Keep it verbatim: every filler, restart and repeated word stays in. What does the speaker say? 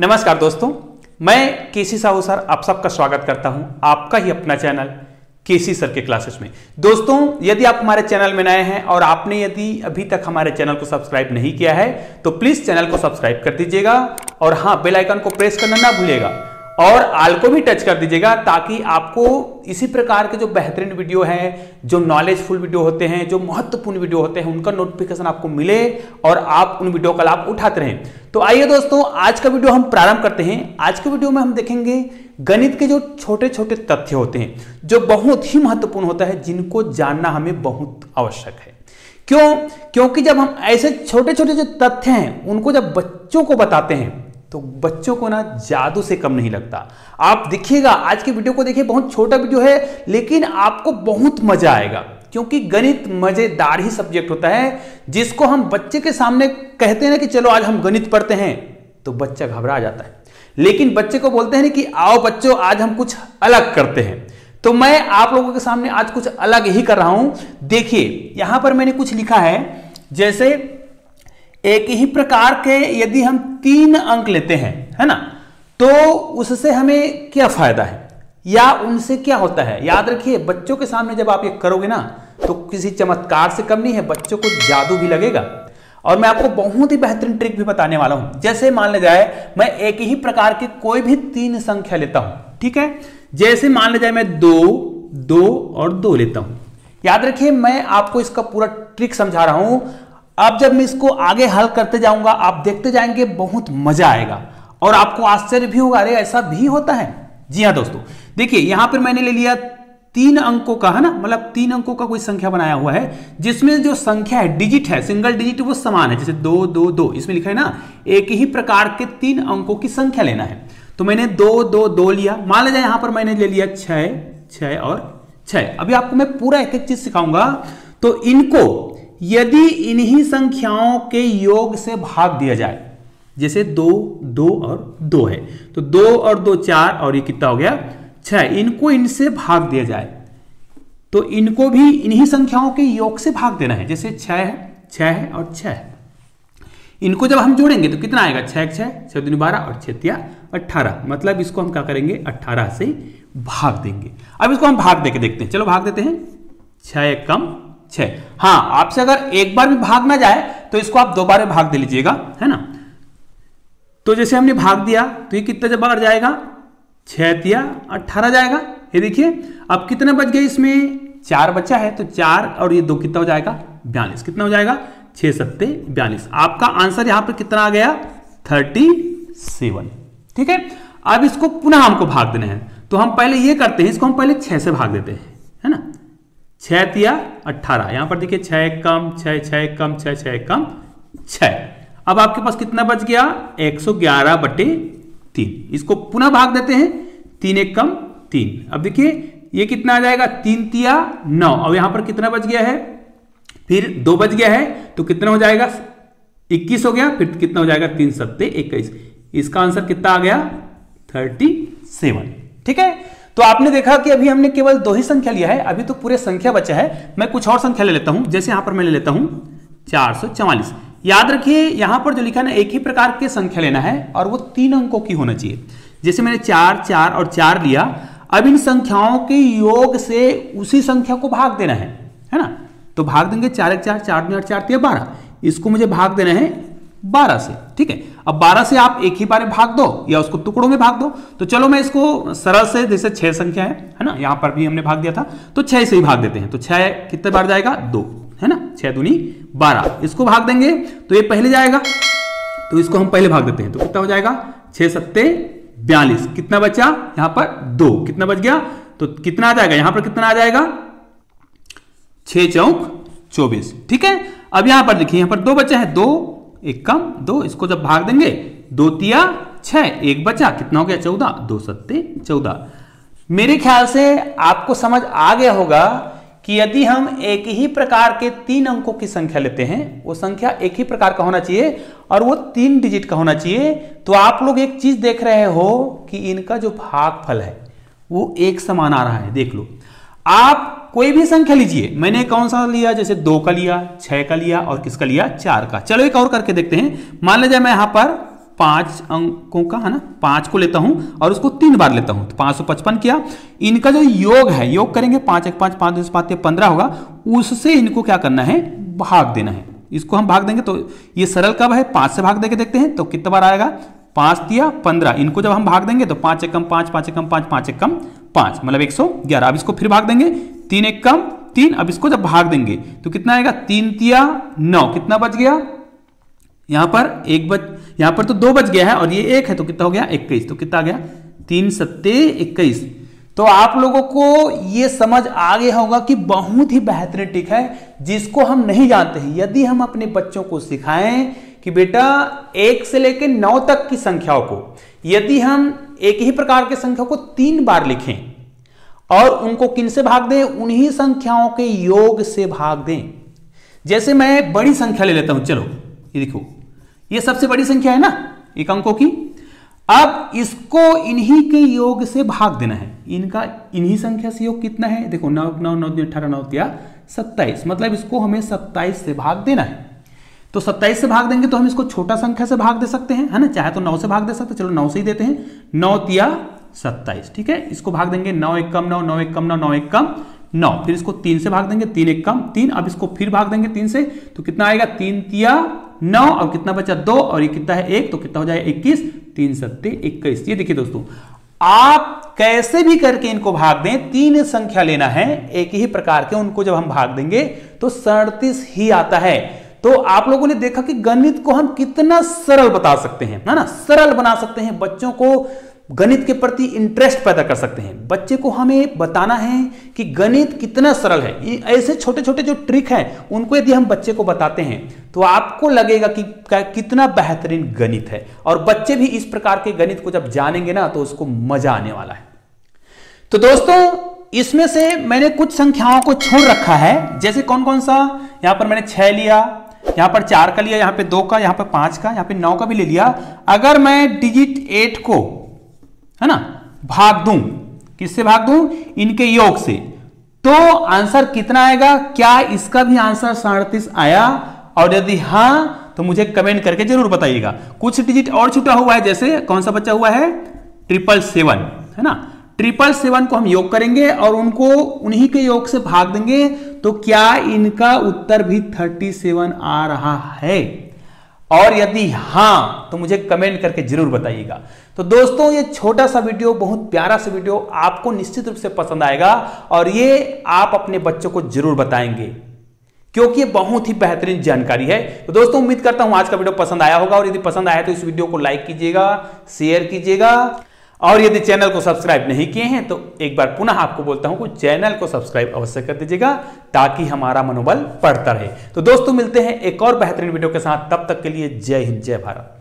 नमस्कार दोस्तों, मैं केसी साहू सर आप सबका स्वागत करता हूं आपका ही अपना चैनल केसी सर के क्लासेस में। दोस्तों, यदि आप हमारे चैनल में नए हैं और आपने यदि अभी तक हमारे चैनल को सब्सक्राइब नहीं किया है तो प्लीज चैनल को सब्सक्राइब कर दीजिएगा और हाँ, बेल आइकन को प्रेस करना ना भूलिएगा और आल को भी टच कर दीजिएगा ताकि आपको इसी प्रकार के जो बेहतरीन वीडियो हैं, जो नॉलेजफुल वीडियो होते हैं, जो महत्वपूर्ण वीडियो होते हैं, उनका नोटिफिकेशन आपको मिले और आप उन वीडियो का लाभ उठाते रहें। तो आइए दोस्तों, आज का वीडियो हम प्रारंभ करते हैं। आज के वीडियो में हम देखेंगे गणित के जो छोटे छोटे तथ्य होते हैं जो बहुत ही महत्वपूर्ण होता है, जिनको जानना हमें बहुत आवश्यक है। क्यों? क्योंकि जब हम ऐसे छोटे छोटे जो तथ्य हैं उनको जब बच्चों को बताते हैं तो बच्चों को ना जादू से कम नहीं लगता। आप देखिएगा, आज की वीडियो को देखिए, बहुत छोटा वीडियो है लेकिन आपको बहुत मजा आएगा क्योंकि गणित मजेदार ही सब्जेक्ट होता है। जिसको हम बच्चे के सामने कहते हैं ना कि चलो आज हम गणित पढ़ते हैं तो बच्चा घबरा जाता है, लेकिन बच्चे को बोलते हैं ना कि आओ बच्चों आज हम कुछ अलग करते हैं। तो मैं आप लोगों के सामने आज कुछ अलग ही कर रहा हूं। देखिए यहां पर मैंने कुछ लिखा है, जैसे एक ही प्रकार के यदि हम तीन अंक लेते हैं, है ना, तो उससे हमें क्या फायदा है या उनसे क्या होता है। याद रखिए, बच्चों के सामने जब आप ये करोगे ना तो किसी चमत्कार से कम नहीं है, बच्चों को जादू भी लगेगा। और मैं आपको बहुत ही बेहतरीन ट्रिक भी बताने वाला हूं। जैसे मान लिया जाए मैं एक ही प्रकार के कोई भी तीन संख्या लेता हूं, ठीक है। जैसे मान लिया जाए मैं दो दो और दो लेता हूं। याद रखिए, मैं आपको इसका पूरा ट्रिक समझा रहा हूं। अब जब मैं इसको आगे हल करते जाऊंगा आप देखते जाएंगे, बहुत मजा आएगा और आपको आश्चर्य भी होगा, अरे ऐसा भी होता है। जी हाँ दोस्तों, देखिए यहां पर मैंने ले लिया तीन अंकों का, है ना, मतलब तीन अंकों का कोई संख्या बनाया हुआ है जिसमें जो संख्या है, डिजिट है, सिंगल डिजिट वो समान है। जैसे दो दो दो इसमें लिखा है ना, एक ही प्रकार के तीन अंकों की संख्या लेना है। तो मैंने दो दो दो लिया। मान लीजिए यहां पर मैंने ले लिया छह छह और छह। अभी आपको मैं पूरा एक एक चीज सिखाऊंगा। तो इनको यदि इन्हीं संख्याओं के योग से भाग दिया जाए, जैसे दो दो और दो है तो दो और दो चार और ये कितना हो गया छह, इनको इनसे भाग दिया जाए तो इनको भी इन्हीं संख्याओं के योग से भाग देना है। जैसे छह है, छह है और छह है, इनको जब हम जोड़ेंगे तो कितना आएगा, छह छह छह दूनी बारह और छह तिया अट्ठारह। मतलब इसको हम क्या करेंगे, अट्ठारह से भाग देंगे। अब इसको हम भाग देके देखते हैं। चलो भाग देते हैं। छह एक कम छह। हाँ, आपसे अगर एक बार भी भाग ना जाए तो इसको आप दो बार भाग दे लीजिएगा, है ना। तो जैसे हमने भाग दिया तो ये कितना जब बार जाएगा, छह तिया अट्ठारह जाएगा। ये देखिए अब कितना बच गया, इसमें चार बचा है तो चार और ये दो कितना हो जाएगा, बयालीस। कितना हो जाएगा, छह सत्ते बयालीस। आपका आंसर यहां पर कितना आ गया, थर्टी सेवन। ठीक है। अब इसको पुनः हमको भाग देना है तो हम पहले ये करते हैं, इसको हम पहले छह से भाग देते हैं, है ना। छह तिया अट्ठारह, यहां पर देखिए छह कम छह छह कम छह छह कम छह। अब आपके पास कितना बच गया, एक सौ ग्यारह बटे तीन। इसको पुनः भाग देते हैं, तीन एक कम तीन। अब देखिए ये कितना आ जाएगा, तीन तिया नौ। अब यहां पर कितना बच गया है, फिर दो बच गया है तो कितना हो जाएगा, इक्कीस हो गया। फिर कितना हो जाएगा, तीन सत्ते इक्कीस। इसका आंसर कितना आ गया, थर्टी सेवन। ठीक है। तो आपने देखा कि अभी हमने केवल दो ही संख्या लिया है, अभी तो पूरे संख्या बचा है। मैं कुछ और संख्या ले लेता हूं। जैसे यहां पर मैं ले लेता हूं चार सौ चवालीस। याद रखिए यहां पर जो लिखा है ना, एक ही प्रकार की संख्या लेना है और वो तीन अंकों की होना चाहिए। जैसे मैंने चार चार और चार लिया, अब इन संख्याओं के योग से उसी संख्या को भाग देना है, है ना। तो भाग देंगे, चार एक चार, चार दूनी आठ, चार तिया बारह। इसको मुझे भाग देना है बारह से। ठीक है। अब बारह से आप एक ही बार में भाग दो या उसको टुकड़ों में भाग दो। तो चलो मैं इसको सरल से, जैसे छह संख्या है, है ना, यहां पर भी हमने भाग दिया था तो छह से ही भाग देते हैं। तो छह कितने बार जाएगा, दो, है ना, छह दूनी बारह। इसको भाग देंगे तो ये पहले जाएगा तो इसको हम पहले भाग देते हैं तो कितना हो जाएगा, छह सत्ते बयालीस। कितना बचा यहां पर, दो। कितना बच गया तो कितना आ जाएगा, यहां पर कितना आ जाएगा, छह चौक चौबीस। ठीक है। अब यहां पर देखिए, यहां पर दो बचा है, दो एक कम दो। इसको जब भाग देंगे, दो तिया छह, एक बचा, कितना हो गया, चौदह। दो सत्ते चौदह। मेरे ख्याल से आपको समझ आ गया होगा कि यदि हम एक ही प्रकार के तीन अंकों की संख्या लेते हैं, वो संख्या एक ही प्रकार का होना चाहिए और वो तीन डिजिट का होना चाहिए। तो आप लोग एक चीज देख रहे हो कि इनका जो भागफल है वो एक समान आ रहा है। देख लो, आप कोई भी संख्या लीजिए। मैंने कौन सा लिया, जैसे दो का लिया, छह का लिया और किसका लिया, चार का। चलो एक और करके देखते हैं। मान लीजिए मैं यहां पर पांच अंकों का, है ना, पांच को लेता हूं और उसको तीन बार लेता हूं, तो पांच सौ पचपन किया। इनका जो योग है, योग करेंगे, पांच एक पांच, पांच दस पांच पंद्रह होगा, उससे इनको क्या करना है, भाग देना है। इसको हम भाग देंगे तो ये सरल कब है, पांच से भाग देके देखते हैं तो कितना बार आएगा, पांच दिया पंद्रह। इनको जब हम भाग देंगे तो पांच एकम पांच, पांच एकम पांच, पांच एकम पांच, मतलब एक सौ ग्यारह। अब इसको फिर भाग देंगे, तीन एकम तीन। अब इसको जब भाग देंगे तो कितना आएगा, तीन तिया नौ, कितना बच गया, यहां पर एक बच, यहां पर तो दो बच गया है और ये एक है तो कितना हो गया, इक्कीस। तो कितना आ गया, तीन सत्ते इक्कीस। तो आप लोगों को ये समझ आ गया होगा कि बहुत ही बेहतरीन ट्रिक है जिसको हम नहीं जानते हैं। यदि हम अपने बच्चों को सिखाएं कि बेटा एक से लेकर नौ तक की संख्याओं को यदि हम एक ही प्रकार के संख्या को तीन बार लिखें और उनको किन से भाग दें, उन्हीं संख्याओं के योग से भाग दें। जैसे मैं बड़ी संख्या ले लेता हूं, चलो ये देखो, ये सबसे बड़ी संख्या है ना एक अंकों की। अब इसको इन्हीं के योग से भाग देना है। इनका इन्हीं संख्या से योग कितना है, देखो नौ नौ नौ अठारह नौ दिया सत्ताईस, मतलब इसको हमें सत्ताईस से भाग देना है। तो सत्ताईस से भाग देंगे तो हम इसको छोटा संख्या से भाग दे सकते हैं, है ना, चाहे तो नौ से भाग दे सकते हैं, चलो नौ से ही देते हैं, नौ तिया सत्ताईस, ठीक है। इसको भाग देंगे, नौ एक कम नौ, नौ एक कम नौ, नौ एक कम नौ, फिर इसको तीन से भाग देंगे, तीन एक कम तीन। अब इसको फिर भाग देंगे तीन से तो कितना आएगा, तीन तिया नौ, और कितना बचा दो, और ये कितना है एक, तो कितना हो जाएगा इक्कीस, तीन सत्ते इक्कीस। ये देखिए दोस्तों, आप कैसे भी करके इनको भाग दें, तीन संख्या लेना है एक ही प्रकार के, उनको जब हम भाग देंगे तो सैंतीस ही आता है। तो आप लोगों ने देखा कि गणित को हम कितना सरल बता सकते हैं, है ना, सरल बना सकते हैं, बच्चों को गणित के प्रति इंटरेस्ट पैदा कर सकते हैं। बच्चे को हमें बताना है कि गणित कितना सरल है। ऐसे छोटे छोटे जो ट्रिक हैं उनको यदि हम बच्चे को बताते हैं तो आपको लगेगा कि कितना बेहतरीन गणित है, और बच्चे भी इस प्रकार के गणित को जब जानेंगे ना तो उसको मजा आने वाला है। तो दोस्तों, इसमें से मैंने कुछ संख्याओं को छोड़ रखा है, जैसे कौन कौन सा, यहां पर मैंने छह लिया, यहां पर चार का लिया, यहां पे दो का, यहां पर पांच का, यहां पे नौ का भी ले लिया। अगर मैं डिजिट एट को, है ना, भाग दूं, किससे भाग दूं, इनके योग से, तो आंसर कितना आएगा, क्या इसका भी आंसर सैंतीस आया, और यदि हां तो मुझे कमेंट करके जरूर बताइएगा। कुछ डिजिट और छूटा हुआ है, जैसे कौन सा बचा हुआ है, ट्रिपल सेवन, है ना, ट्रिपल सेवन को हम योग करेंगे और उनको उन्हीं के योग से भाग देंगे, तो क्या इनका उत्तर भी सैंतीस आ रहा है, और यदि हां तो मुझे कमेंट करके जरूर बताइएगा। तो दोस्तों, ये छोटा सा वीडियो, बहुत प्यारा सा वीडियो आपको निश्चित रूप से पसंद आएगा, और ये आप अपने बच्चों को जरूर बताएंगे क्योंकि ये बहुत ही बेहतरीन जानकारी है। तो दोस्तों, उम्मीद करता हूं आज का वीडियो पसंद आया होगा, और यदि पसंद आया तो इस वीडियो को लाइक कीजिएगा, शेयर कीजिएगा, और यदि चैनल को सब्सक्राइब नहीं किए हैं तो एक बार पुनः आपको बोलता हूं कि चैनल को सब्सक्राइब अवश्य कर दीजिएगा ताकि हमारा मनोबल बढ़ता रहे। तो दोस्तों, मिलते हैं एक और बेहतरीन वीडियो के साथ, तब तक के लिए जय हिंद, जय भारत।